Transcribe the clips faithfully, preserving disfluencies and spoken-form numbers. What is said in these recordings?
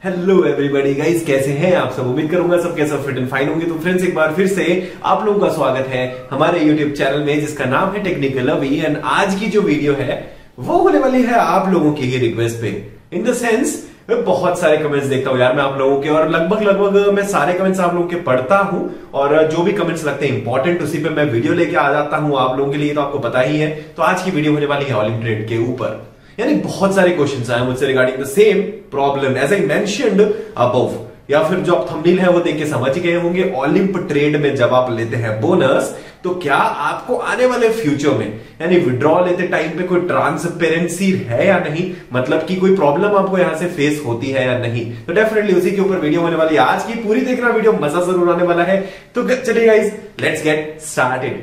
Hello everybody guys, कैसे हैं आप सब। उम्मीद करूंगा सब कैसे फिट एंड फाइन होंगे। तो फ्रेंड्स, एक बार फिर से आप लोगों का स्वागत है हमारे यूट्यूब चैनल में जिसका नाम है टेक्निकल अभी। एंड आज की जो वीडियो है वो होने वाली है आप लोगों की ही रिक्वेस्ट पे। इन द सेंस मैं बहुत सारे कमेंट्स देखता हूँ यार मैं आप लोगों के, और लगभग लगभग मैं सारे कमेंट्स आप लोगों के पढ़ता हूँ, और जो भी कमेंट्स लगते हैं इंपॉर्टेंट उसी पे मैं वीडियो लेके आ जाता हूँ आप लोगों के लिए। तो आपको पता ही है, तो आज की वीडियो होने वाली है ऑलिम्प ट्रेड के ऊपर। यानी बहुत सारे क्वेश्चंस आए मुझसे regarding the same problem as I mentioned above, या फिर जो आप थंबनेल है वो देख के समझ गए होंगे। ऑलिम्प ट्रेड में जब आप लेते हैं बोनस, तो क्या आपको आने वाले फ्यूचर में यानी विड्रॉ लेते टाइम पे कोई ट्रांसपेरेंसी है या नहीं, मतलब कि कोई प्रॉब्लम आपको यहां से फेस होती है या नहीं। तो डेफिनेटली उसी के ऊपर वीडियो होने वाली है आज की। पूरी देखना वीडियो, मजा जरूर आने वाला है। तो चलिए गाइस, लेट्स गेट स्टार्टेड।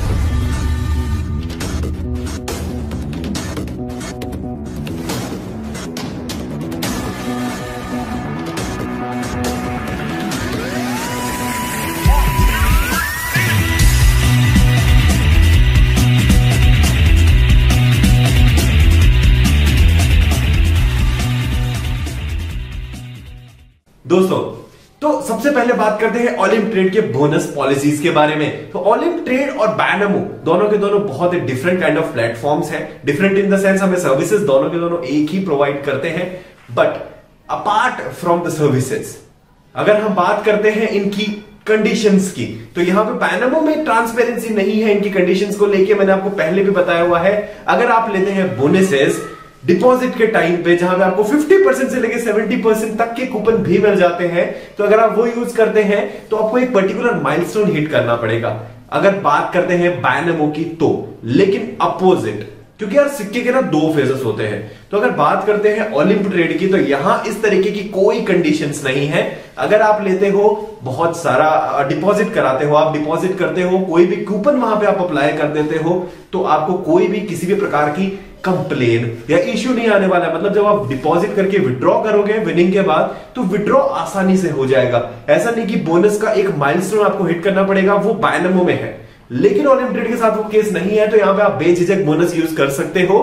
दोस्तों, तो सबसे पहले बात करते हैं ऑलिम्प ट्रेड के बोनस पॉलिसीज के बारे में। तो ऑलिम्प ट्रेड और बायनोमो दोनों के दोनों बहुत ही डिफरेंट काइंड ऑफ प्लेटफॉर्म्स हैं। डिफरेंट इन द सेंस हमें सर्विसेज दोनों के दोनों एक ही प्रोवाइड करते हैं, but apart from the services अगर हम बात करते हैं इनकी कंडीशंस की, तो यहां पे बायनोमो में ट्रांसपेरेंसी नहीं है इनकी कंडीशंस को लेके। मैंने आपको पहले भी बताया हुआ है, अगर आप लेते हैं बोनसेस डिपॉजिट के टाइम पे जहां पे आपको पचास परसेंट से लेकर सत्तर परसेंट तक के कूपन भी मिल जाते हैं, तो अगर आप वो यूज करते हैं तो आपको एक पर्टिकुलर माइलस्टोन हिट करना पड़ेगा। अगर बात करते हैं बायनोमो की तो, लेकिन अपोजिट, क्योंकि यार सिक्के के ना दो फेजेस होते हैं। तो अगर बात करते हैं ऑलिम्प ट्रेड की, तो यहां इस तरीके की कोई कंडीशंस नहीं है। अगर आप लेते हो बहुत सारा डिपॉजिट कराते हो, आप डिपॉजिट करते हो, कोई भी कूपन वहां पे आप अप्लाई कर देते हो, तो आपको कोई भी किसी भी प्रकार की कंप्लेन या इश्यू नहीं आने वाला है। मतलब जब आप डिपॉजिट करके विड्रॉ करोगे विनिंग के बाद, तो विड्रॉ आसानी से हो जाएगा। ऐसा नहीं कि बोनस का एक माइलस्टोन आपको हिट करना पड़ेगा, वो बायनोमो में है। लेकिन ऑलिम्प ट्रेड के साथ वो केस नहीं है, तो यहां पे आप बेझिझक बोनस यूज कर सकते हो।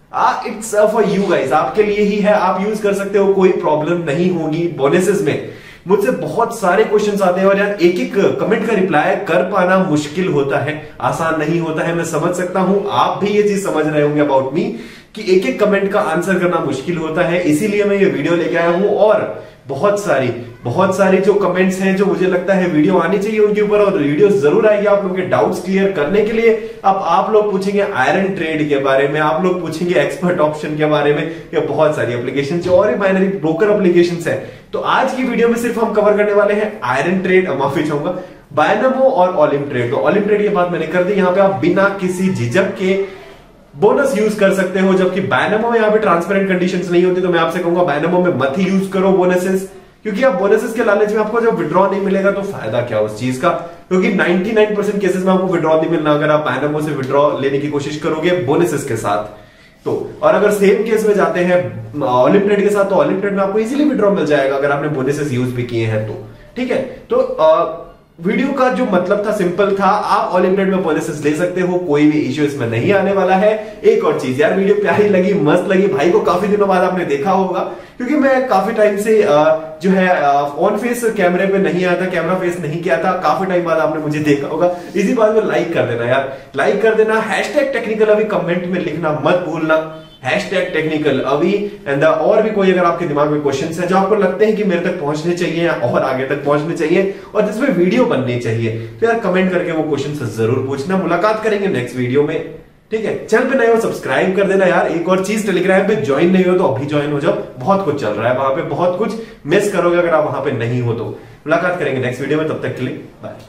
इट्स फॉर यू गाइस, आपके लिए ही है, आप यूज कर सकते हो, कोई प्रॉब्लम नहीं होगी बोनसेस में। मुझसे बहुत सारे क्वेश्चंस आते हैं और यार एक एक कमेंट का रिप्लाई कर पाना मुश्किल होता है, आसान नहीं होता है। मैं समझ सकता हूं, आप भी ये चीज समझ रहे होंगे अबाउट मी कि एक एक कमेंट का आंसर करना मुश्किल होता है। इसीलिए मैं ये वीडियो लेके आया हूं, और बहुत सारी बहुत सारी जो कमेंट्स हैं जो मुझे लगता है वीडियो आनी चाहिए उनके ऊपर, और वीडियो जरूर आएगी आप लोगों के डाउट्स क्लियर करने के लिए। अब आप लोग पूछेंगे आयरन ट्रेड के बारे में, आप लोग पूछेंगे एक्सपर्ट ऑप्शन के बारे में, या बहुत सारी एप्लीकेशन जो और बाइनरी ब्रोकर एप्लीकेशंस है। तो आज की वीडियो में सिर्फ हम कवर करने वाले हैं आयरन ट्रेड, माफी चाहूंगा, बायनोमो और ऑलिम्प ट्रेड। तो ऑलिम्प ट्रेड की बात मैंने कर दी, यहां पे आप बिना किसी झिझक के बोनस यूज कर सकते हो, जबकि बायनोमो में यहां पे ट्रांसपेरेंट कंडीशंस नहीं होती। तो मैं आपसे कहूंगा बायनोमो में मत ही यूज करो बोनसेस, क्योंकि आप बोनसेस के लालच में आपको जब विड्रॉ नहीं मिलेगा तो फायदा क्या उस चीज का, क्योंकि निन्यानवे परसेंट केसेस में आपको विड्रॉ नहीं मिलना अगर आप बायनोमो से विड्रॉ लेने की कोशिश करोगे बोनसेस के साथ। तो और अगर सेम केस में जाते हैं ऑलिम्प ट्रेड के साथ, तो ऑलिम्प ट्रेड में आपको इजीली विड्रॉ मिल जाएगा अगर आपने बोनसेस यूज भी किए हैं तो। ठीक है, तो आ, वीडियो का जो मतलब था सिंपल था, आप ऑलिम्प ट्रेड में बोनसेस ले सकते हो, कोई भी इश्यू इसमें नहीं आने वाला है। एक और चीज यार, वीडियो प्यारी लगी, मस्त लगी, भाई को काफी दिनों बाद आपने देखा होगा, क्योंकि मैं काफी टाइम से जो है ऑन फेस कैमरे पे नहीं आया था, कैमरा फेस नहीं किया था, काफी टाइम बाद आपने मुझे देखा होगा। इसी बात में लाइक कर देना यार, लाइक कर देना। हैशटैग टेक्निकल अभी कमेंट में लिखना मत भूलना, हैशटैग टेक्निकल अभी। एंड और भी कोई अगर आपके दिमाग में क्वेश्चंस हैं जो आपको लगते हैं कि मेरे तक पहुंचने चाहिए या और आगे तक पहुंचने चाहिए और जिसमें वीडियो बननी चाहिए, तो यार कमेंट करके वो क्वेश्चंस जरूर पूछना। मुलाकात करेंगे नेक्स्ट वीडियो में। ठीक है, चैनल पे नए हो सब्सक्राइब कर देना यार। एक और चीज, टेलीग्राम पे ज्वाइन नहीं हो तो अभी ज्वाइन हो जाओ, बहुत कुछ चल रहा है वहां पे, बहुत कुछ मिस करोगे अगर आप वहां पे नहीं हो तो। मुलाकात करेंगे नेक्स्ट वीडियो में, तब तक के लिए बाय।